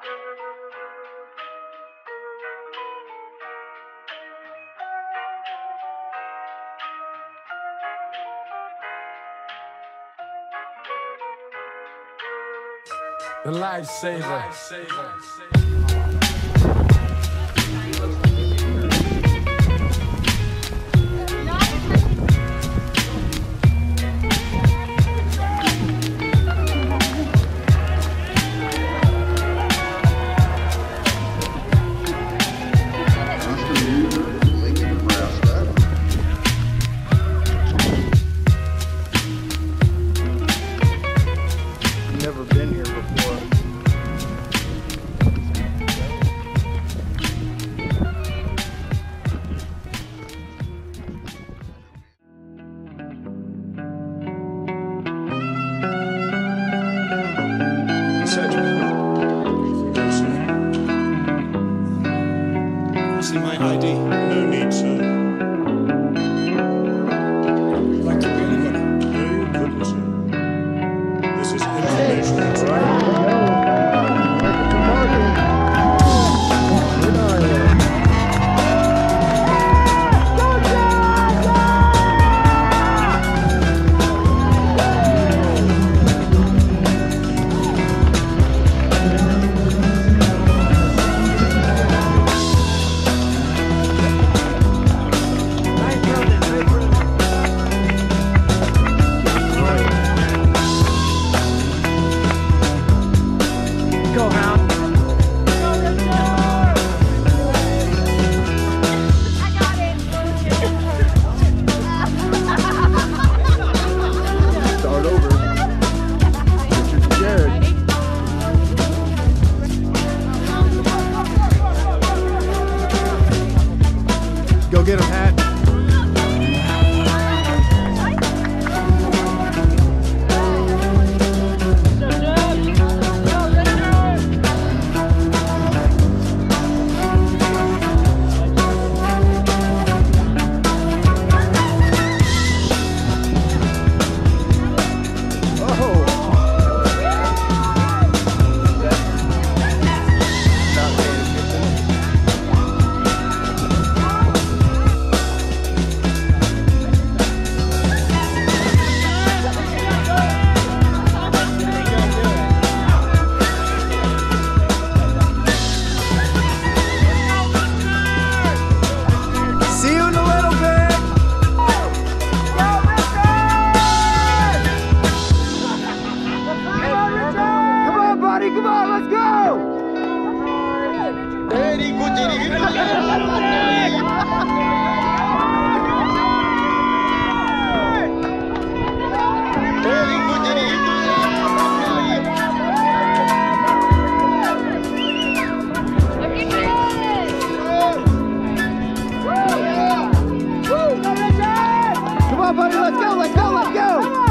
The lifesaver. Never been here before. See my ID? No need, sir. You'd like to be anybody? No, you couldn't, sir. This is information. Go get him, Hat. See you in a little bit. Come on, buddy. Come on, let's go. Very Come on, buddy, let's go, let's go, let's go!